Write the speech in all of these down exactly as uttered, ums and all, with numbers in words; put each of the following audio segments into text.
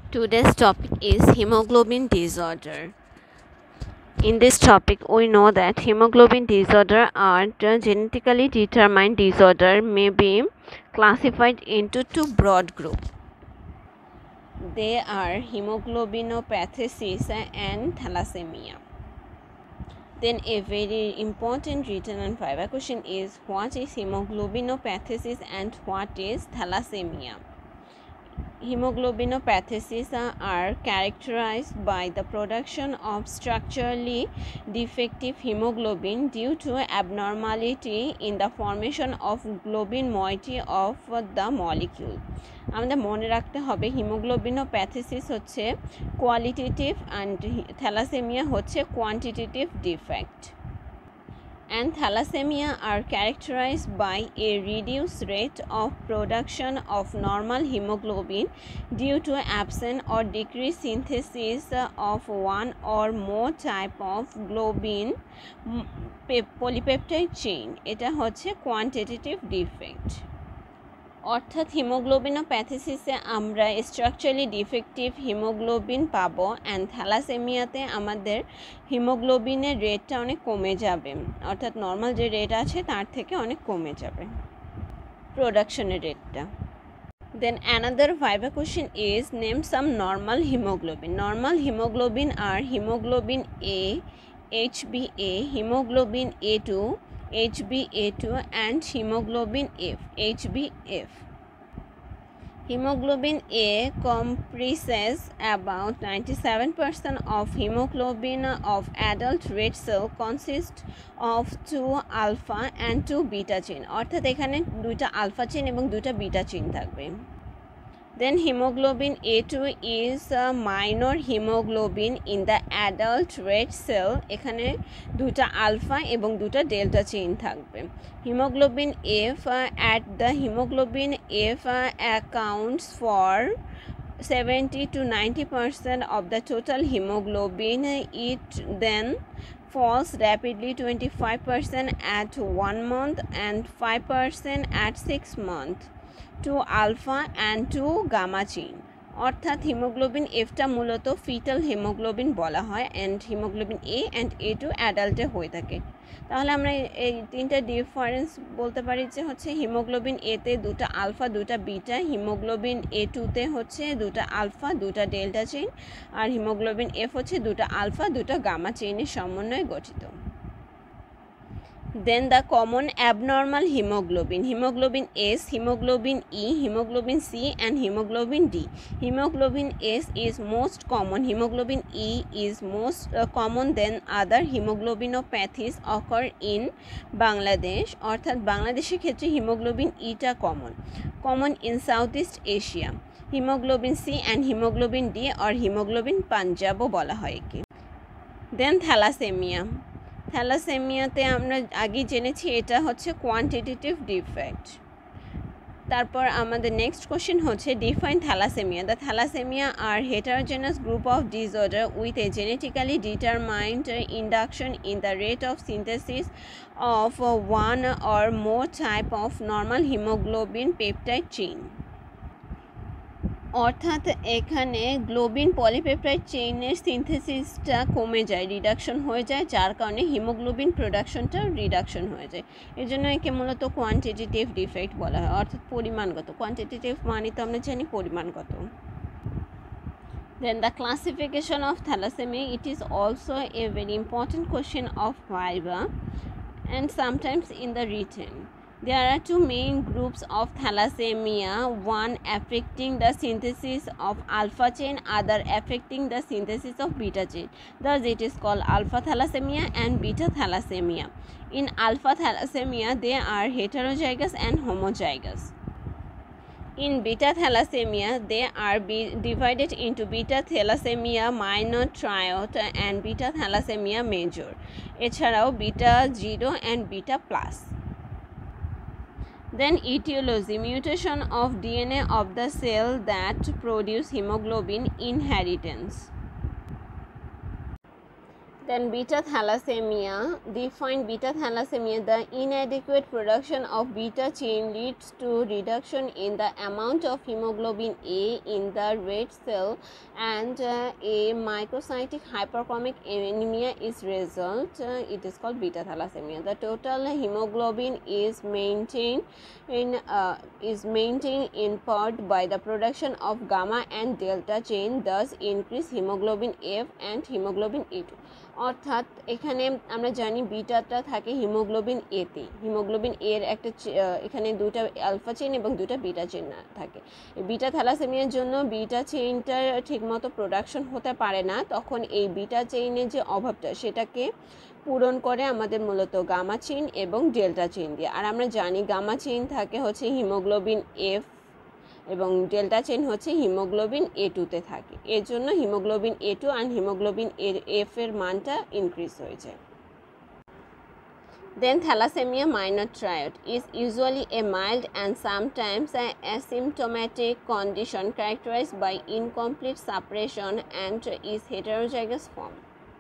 Today's topic is hemoglobin disorder. In this topic, we know that hemoglobin disorder are the genetically determined disorder may be classified into two broad groups. They are hemoglobinopathies and thalassemia. Then a very important written and fiber question is what is hemoglobinopathies and what is thalassemia? Hemoglobinopathies are characterized by the production of structurally defective hemoglobin due to abnormality in the formation of globin moiety of the molecule. আমাদের মনে রাখতে হবে hemoglobinopathies হচ্ছে qualitative and thalassemia হচ্ছে quantitative defect. And thalassemia are characterized by a reduced rate of production of normal hemoglobin due to absent or decreased synthesis of one or more type of globin polypeptide chain. এটা হচ্ছে quantitative defect. অর্থাৎ হিমোগ্লোবিনোপ্যাথিসিসে আমরা structurally defective hemoglobin পাবো and থ্যালাসেমিয়াতে আমাদের হিমোগ্লোবিনের রেটটা অনেক কমে যাবে, অর্থাৎ নর্মাল যে রেট আছে তার থেকে অনেক কমে যাবে প্রোডাকশনের রেটটা. Then another fiber question is name some normal hemoglobin. Normal hemoglobin are hemoglobin A, H b A, hemoglobin A two, H b A two and hemoglobin F, H b F. Hemoglobin A comprises about ninety-seven percent of hemoglobin of adult red cell consists of two alpha and two beta chain. অর্থাৎ এখানে দুইটা alpha chain এবং দুইটা beta chain থাকবে. Then hemoglobin A two is a minor hemoglobin in the adult red cell. এখানে দুটা alpha এবং দুটা delta chain থাকবে. Hemoglobin F uh, at the hemoglobin F uh, accounts for seventy to ninety percent of the total hemoglobin. It then falls rapidly twenty-five percent at one month and five percent at six months. Two alpha and two gamma chain. অর্থাৎ hemoglobin এফটা মূলত fetal hemoglobin বলা হয় and hemoglobin A and A two অ্যাডাল্টে হয়ে থাকে. তাহলে আমরা এই তিনটা ডিফারেন্স বলতে পারি যে হচ্ছে হিমোগ্লোবিন এতে দুটা আলফা দুটা বিটা, হিমোগ্লোবিন এ টুতে হচ্ছে দুটা আলফা দুটা ডেল্টা চেইন, আর হিমোগ্লোবিন এফ হচ্ছে দুটা আলফা দুটা গামা চেইনের সমন্বয়ে গঠিত. Then the common abnormal hemoglobin, hemoglobin S, hemoglobin E, hemoglobin C and hemoglobin D. Hemoglobin S is most common, hemoglobin E is most uh, common than other hemoglobinopathies occur in Bangladesh. অর্থাৎ বাংলাদেশের ক্ষেত্রে hemoglobin ইটা common common in Southeast Asia. Hemoglobin C and hemoglobin D or hemoglobin পাঞ্জাবও বলা হয় একে. Then thalassemia. থ্যালাসেমিয়াতে আমরা আগে জেনেছি এটা হচ্ছে কোয়ান্টিটেটিভ ডিফেক্ট. তারপর আমাদের নেক্সট কোশ্চেন হচ্ছে define thalassemia. The thalassemia are heterogeneous group of disorder with a genetically determined induction in the rate of synthesis of one or more type of normal hemoglobin peptide chain. অর্থাৎ এখানে globin polypeptide চেইনের সিনথেসিসটা কমে যায়, reduction হয়ে যায়, যার কারণে haemoglobin প্রোডাকশনটা reduction হয়ে যায়. এর জন্য একে মূলত কোয়ান্টিটেটিভ ডিফেক্ট বলা হয়, অর্থাৎ পরিমাণগত. কোয়ান্টিটেটিভ মানে তো আমরা জানি পরিমাণগত. Then the classification of thalassemia, it is also a very important question of viva and sometimes in the written. There are two main groups of thalassemia, one affecting the synthesis of alpha chain, other affecting the synthesis of beta chain. Thus it is called alpha thalassemia and beta thalassemia. In alpha thalassemia, they are heterozygous and homozygous. In beta thalassemia, they are be divided into beta thalassemia minor, triad and beta thalassemia major. এছাড়াও beta zero and beta plus. Then etiology, mutation of D N A of the cell that produce hemoglobin, inheritance. Then beta thalassemia. Define beta thalassemia. The inadequate production of beta chain leads to reduction in the amount of hemoglobin A in the red cell, and uh, a microcytic hyperchromic anemia is result. Uh, it is called beta thalassemia. The total hemoglobin is maintained in uh, is maintained in part by the production of gamma and delta chain, thus increase hemoglobin F and hemoglobin A two. অর্থাৎ এখানে আমরা জানি বিটাটা থাকে haemoglobin এতে, haemoglobin এর একটা এখানে দুটো আলফা চেইন এবং দুটো বিটা চেইন থাকে। এই বিটা থ্যালাসেমিয়ার জন্য বিটা চেইনটার ঠিকমতো প্রোডাকশন হতে পারে না, তখন এই বিটা চেইনের যে অভাবটা সেটাকে পূরণ করে আমাদের মূলত গামা চেইন এবং ডেল্টা চেইন দিয়ে। আর আমরা জানি গামা চেইন থাকে হচ্ছে হিমোগ্লোবিন এফ এবং ডেল্টা চেইন হচ্ছে হিমোগ্লোবিন এ টুতে থাকে। এর জন্য হিমোগ্লোবিন এ টু আর হিমোগ্লোবিন এফ এর মানটা ইনক্রিজ হয়েছে। Then thalassemia minor triad is usually a mild and sometimes an asymptomatic condition characterized by incomplete suppression and is heterozygous form.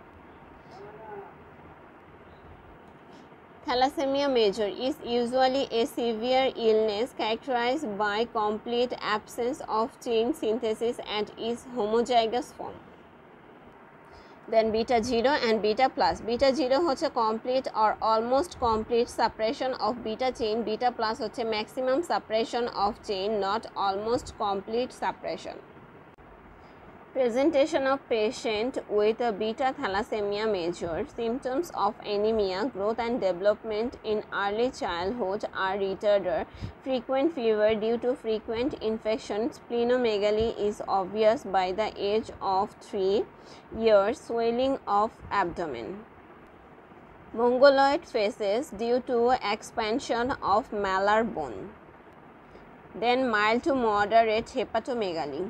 Thalassemia major is usually a severe illness characterized by complete absence of chain synthesis and is homozygous form. Then beta zero and beta plus. Beta zero হচ্ছে complete or almost complete suppression of beta chain. Beta plus হচ্ছে maximum suppression of chain, not almost complete suppression. Presentation of patient with a beta thalassemia major. Symptoms of anemia, growth and development in early childhood are retarded. Frequent fever due to frequent infections. Splenomegaly is obvious by the age of three years. Swelling of abdomen. Mongoloid faces due to expansion of malar bone. Then mild to moderate hepatomegaly.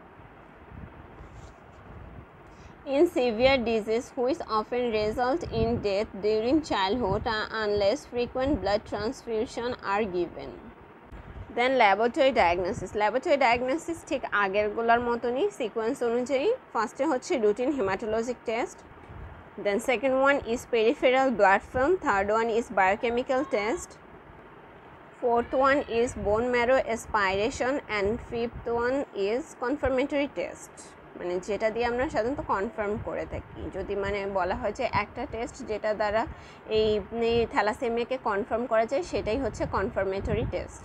In severe disease which often result in death during childhood unless frequent blood transfusion are given. Then laboratory diagnosis. Laboratory diagnosis ঠিক আগেরগুলোর মতনই sequence অনুযায়ী। ফার্স্টে হচ্ছে routine hematologic test, then second one is peripheral blood film, third one is biochemical test, fourth one is bone marrow aspiration, and fifth one is confirmatory test, মানে যেটা দিয়ে আমরা সাধারণত কনফার্ম করে থাকি। যদি মানে বলা হয় যে একটা টেস্ট যেটা দ্বারা এই থ্যালাসেমিয়াকে কনফার্ম করা যায় সেটাই হচ্ছে confirmatory test.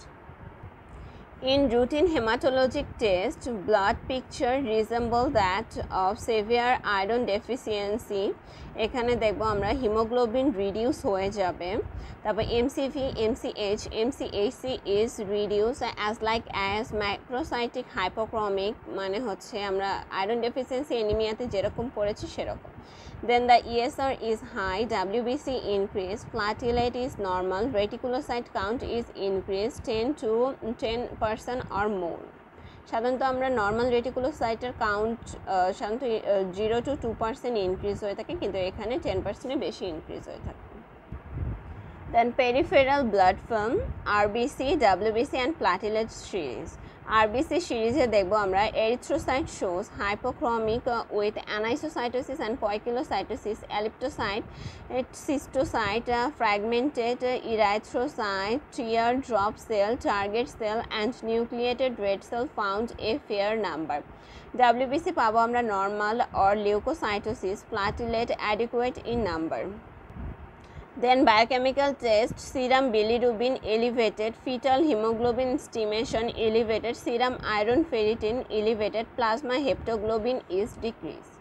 In routine hematologic test, blood picture resemble that of severe iron deficiency. এখানে দেখবো আমরা হিমোগ্লোবিন রিডিউস হয়ে যাবে। তারপর MCV, MCH, MCHC is reduce as like as macrocytic hypochromic, মানে হচ্ছে আমরা আয়রন ডেফিসিয়েন্সি এনিমিয়াতে যেরকম পড়েছি সেরকম। Then the E S R is high, W B C increased, platelet is normal, reticulocyte count is increased ten to ten percent or more. সাধারণত আমরা normal রেটিকুলোসাইটের count সাধারণত zero to two percent increase হয়ে থাকে, কিন্তু এখানে ten পার্সেন্টের বেশি ইনক্রিজ হয়ে থাকে। Then peripheral blood film, R B C, W B C and platelet series. R B C সিরিজে দেখবো আমরা erythrocyte shows hypochromic uh, with anisocytosis and poikilocytosis, elliptocyte, cystocyte, uh, fragmented uh, erythrocyte, teardrop cell, target cell and nucleated red cell found a fair number. W B C পাবো আমরা normal or leukocytosis, platelet adequate in number. Then biochemical test, serum bilirubin elevated, fetal hemoglobin estimation elevated, serum iron ferritin elevated, plasma heptoglobin is decreased.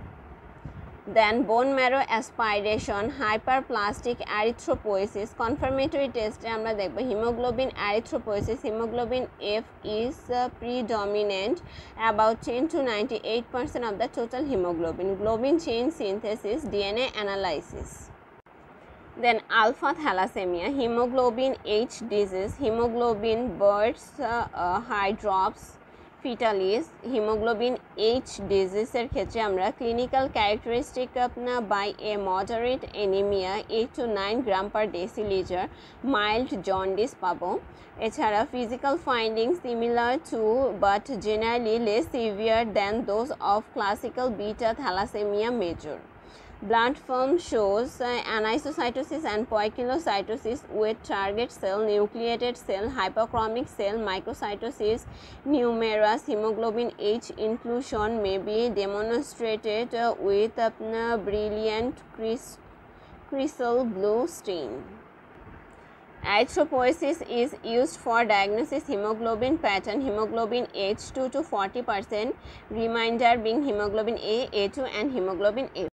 Then bone marrow aspiration, hyperplastic erythropoiesis. Confirmatory test আমরা দেখব hemoglobin erythropoiesis, hemoglobin F is uh, predominant, about ten to ninety-eight percent of the total hemoglobin. Globin chain synthesis, D N A analysis. Then alpha thalassemia, hemoglobin H disease, hemoglobin bursts, uh, uh, high drops, fetalis, hemoglobin H disease এর ক্ষেত্রে আমরা clinical characteristic আপনা by a moderate anemia eight to nine gram per deciliter, mild jaundice পাবো। এছাড়া physical findings similar to but generally less severe than those of classical beta thalassemia major. Blood film shows uh, anisocytosis and poikilocytosis with target cell, nucleated cell, hyperchromic cell, microcytosis. Numerous hemoglobin H inclusion may be demonstrated uh, with a uh, brilliant crys crystal blue stain. Erythropoiesis is used for diagnosis hemoglobin pattern, hemoglobin H two to forty percent, remainder being hemoglobin A, A two and hemoglobin F.